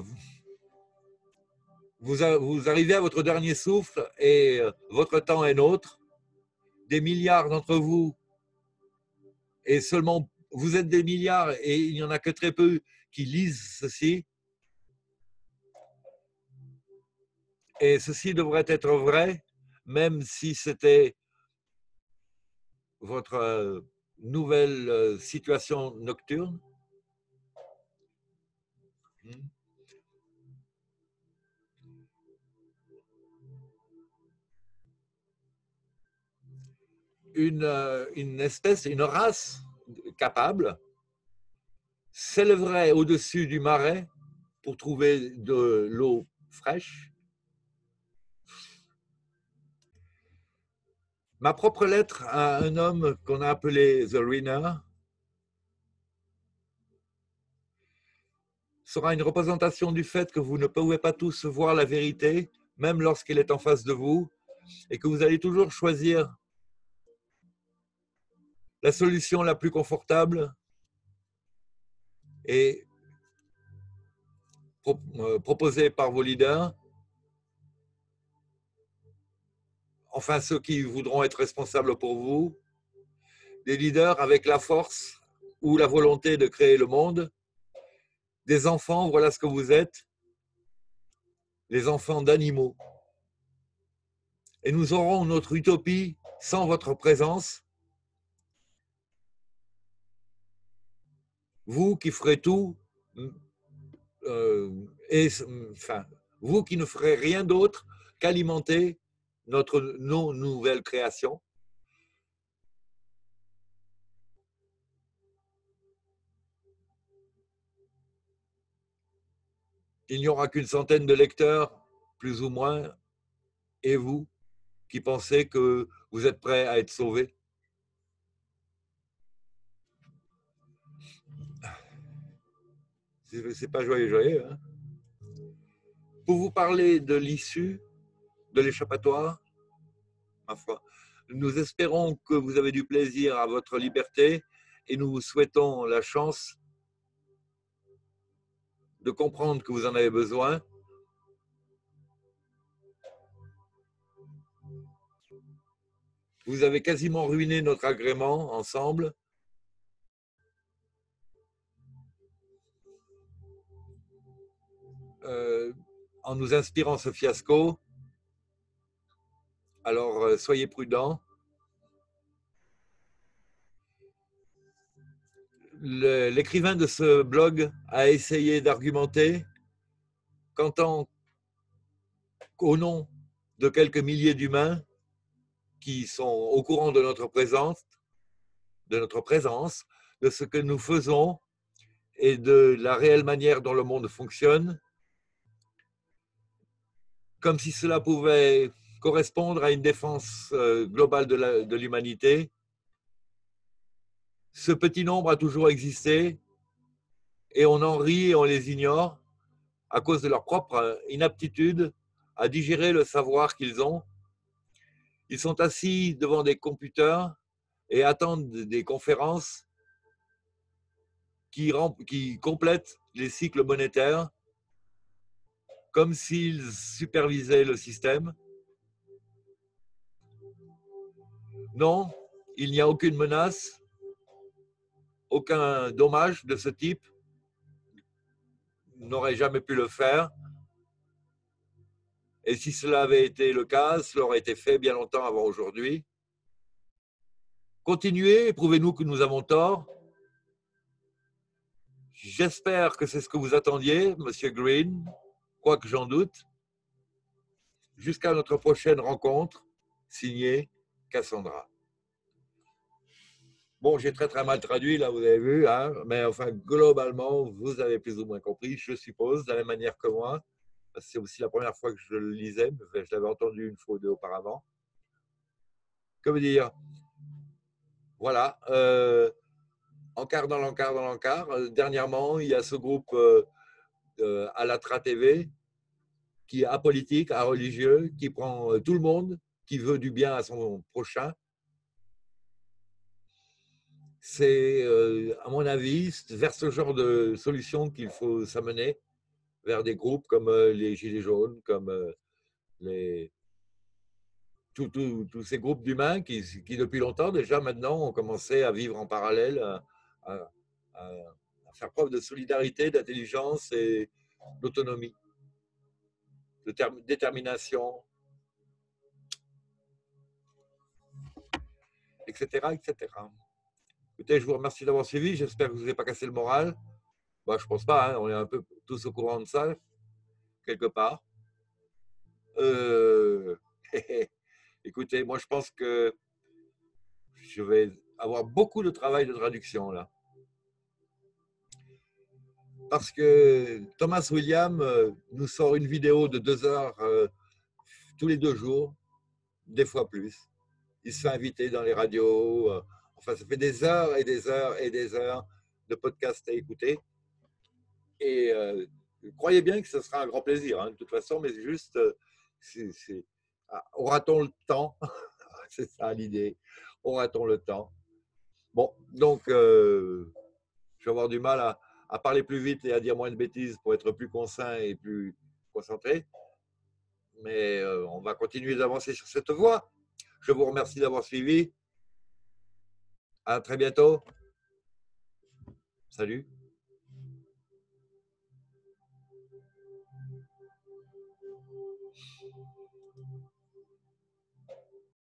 vous, vous arrivez à votre dernier souffle et votre temps est nôtre. Des milliards d'entre vous, et seulement vous êtes des milliards et il n'y en a que très peu qui lisent ceci. Et ceci devrait être vrai, même si c'était votre euh, nouvelle euh, situation nocturne. Une, euh, une espèce, une race capable s'élèverait au-dessus du marais pour trouver de l'eau fraîche. Ma propre lettre à un homme qu'on a appelé The Winner sera une représentation du fait que vous ne pouvez pas tous voir la vérité, même lorsqu'elle est en face de vous, et que vous allez toujours choisir la solution la plus confortable et proposée par vos leaders, enfin ceux qui voudront être responsables pour vous, des leaders avec la force ou la volonté de créer le monde, des enfants, voilà ce que vous êtes, les enfants d'animaux. Et nous aurons notre utopie sans votre présence, vous qui ferez tout, euh, et, enfin, vous qui ne ferez rien d'autre qu'alimenter notre, nos nouvelles créations. Il n'y aura qu'une centaine de lecteurs, plus ou moins, et vous qui pensez que vous êtes prêts à être sauvés. C'est pas joyeux, joyeux. Hein? Pour vous parler de l'issue, de l'échappatoire, ma foi, nous espérons que vous avez du plaisir à votre liberté et nous vous souhaitons la chance de comprendre que vous en avez besoin. Vous avez quasiment ruiné notre agrément ensemble. Euh, en nous inspirant ce fiasco. Alors, euh, soyez prudents. L'écrivain de ce blog a essayé d'argumenter qu'en tant qu'au nom de quelques milliers d'humains qui sont au courant de notre présence, de notre présence, de ce que nous faisons et de la réelle manière dont le monde fonctionne, comme si cela pouvait correspondre à une défense globale de l'humanité. Ce petit nombre a toujours existé et on en rit et on les ignore à cause de leur propre inaptitude à digérer le savoir qu'ils ont. Ils sont assis devant des computers et attendent des conférences qui, qui complètent les cycles monétaires comme s'ils supervisaient le système. Non, il n'y a aucune menace, aucun dommage de ce type n'aurait jamais pu le faire. Et si cela avait été le cas, cela aurait été fait bien longtemps avant aujourd'hui. Continuez, prouvez-nous que nous avons tort. J'espère que c'est ce que vous attendiez, Monsieur Green, quoique j'en doute. Jusqu'à notre prochaine rencontre, signé Cassandra. Bon, j'ai très très mal traduit, là, vous avez vu, hein, mais enfin, globalement, vous avez plus ou moins compris, je suppose, de la même manière que moi. C'est aussi la première fois que je le lisais, mais je l'avais entendu une fois ou deux auparavant. Que veut dire? Voilà. Euh, encart dans l'encart dans l'encart. Dernièrement, il y a ce groupe euh, euh, Alatra T V qui est apolitique, areligieux, qui prend euh, tout le monde, qui veut du bien à son prochain. C'est, euh, à mon avis, vers ce genre de solution qu'il faut s'amener, vers des groupes comme euh, les Gilets jaunes, comme euh, les, tous ces groupes d'humains qui, qui, depuis longtemps déjà maintenant, ont commencé à vivre en parallèle, à, à, à faire preuve de solidarité, d'intelligence et d'autonomie, de détermination. et cetera, et cetera. Écoutez, je vous remercie d'avoir suivi. J'espère que je ne vous ai pas cassé le moral. Bah, je ne pense pas, hein, on est un peu tous au courant de ça, quelque part. Euh... Écoutez, moi je pense que je vais avoir beaucoup de travail de traduction là. Parce que Thomas William euh, nous sort une vidéo de deux heures euh, tous les deux jours, des fois plus. Il se fait inviter dans les radios. Euh, enfin, ça fait des heures et des heures et des heures de podcasts à écouter. Et euh, croyez bien que ce sera un grand plaisir, hein, de toute façon, mais juste, euh, c'est, c'est, ah, aura-t-on le temps? C'est ça l'idée. Aura-t-on le temps? Bon, donc, euh, je vais avoir du mal à, à parler plus vite et à dire moins de bêtises pour être plus concis et plus concentré. Mais euh, on va continuer d'avancer sur cette voie. Je vous remercie d'avoir suivi. À très bientôt. Salut.